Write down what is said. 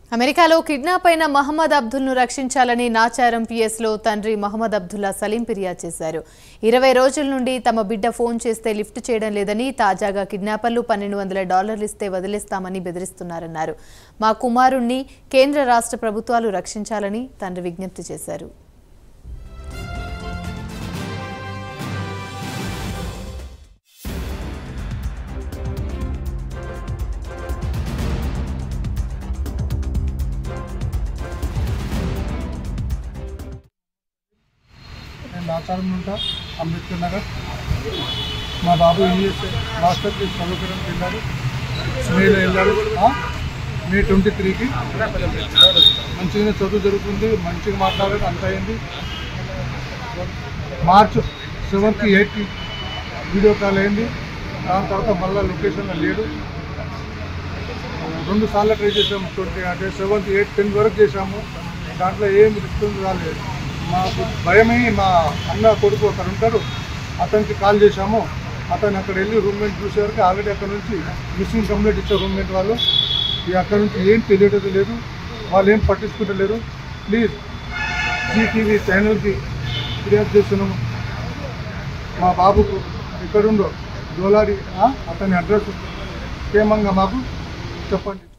అమెరికాలో కిడ్నాప్ అయిన మహమ్మద్ అబ్దుల్ను రక్షించాలని నాచారం పిఎస్లో తండ్రి మహమ్మద్ అబ్దుల్లా సలీం ఫిర్యాదు చేశారు. 20 రోజుల నుండి తమ బిడ్డ ఫోన్ చేస్తే లిఫ్ట్ చేయడం లేదని, తాజాగా కిడ్నాపర్లు $1200 ఇస్తే వదిలేస్తామని బెదిరిస్తున్నారన్నారు. మా కుమారుణ్ణి కేంద్ర రాష్ట్ర ప్రభుత్వాలు రక్షించాలని తండ్రి విజ్ఞప్తి చేశారు. నాచారం ఉంటా అంబేద్కర్ నగర్. మా బాబు యూఎస్ఏ మాస్టర్ క్లాస్ చదువుకోవడానికి వెళ్ళాడు. మేలో వెళ్ళాడు. మే 23కి మంచిగా చదువు జరుగుతుంది, మంచిగా మాట్లాడాడు, అంత అయింది. మార్చ్ 7కి 8కి వీడియో కాల్ అయింది. దాని తర్వాత మళ్ళీ లొకేషన్లో లేడు. 2 సార్లు ట్రై చేసాము. 20 అంటే 7th 8 10 వరకు చేసాము. దాంట్లో ఏం రెస్పాన్స్ రాలేదు. మాకు భయమై మా అన్న కొడుకు అక్కడ ఉంటారు, అతనికి కాల్ చేశాము. అతను అక్కడ వెళ్ళి రూమ్మేట్ చూసేవరకు ఆల్రెడీ అక్కడ నుంచి మిస్సింగ్ కంప్లైంట్ ఇచ్చారు రూమ్మేట్ వాళ్ళు. అక్కడ నుంచి ఏం తెలియటం లేదు, వాళ్ళు ఏం పట్టించుకుంటలేరు. ప్లీజ్ జీటీవీ ఛానల్కి ఫిర్యాదు చేస్తున్నాము. మా బాబుకు ఎక్కడుండో జోలాడి అతని అడ్రస్ క్షేమంగా మాకు చెప్పండి.